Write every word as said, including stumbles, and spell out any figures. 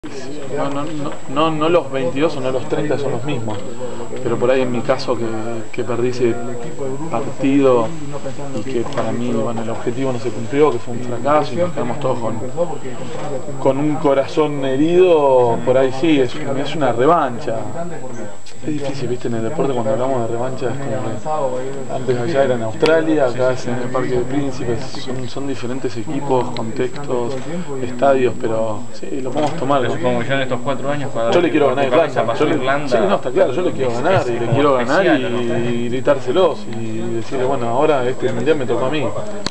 No, no, no, no, no los veintidós o no los treinta son los mismos, pero por ahí en mi caso que, que perdí ese partido y que para mí bueno, el objetivo no se cumplió, que fue un fracaso y nos quedamos todos con, con un corazón herido, por ahí sí, es, es una revancha. Es difícil, viste, en el deporte cuando hablamos de revancha es como que antes allá era en Australia, acá es en el Parque de Príncipes, son, son diferentes equipos, contextos, estadios, pero sí, lo podemos tomar. Pero supongo que ya en estos cuatro años para yo le quiero ganar a Irlanda, yo le, Irlanda, sí, no, está claro, yo le quiero es, ganar es y le quiero ganar y, especial, ¿no? y gritárselos y decirle, bueno, ahora este mundial me tocó a mí.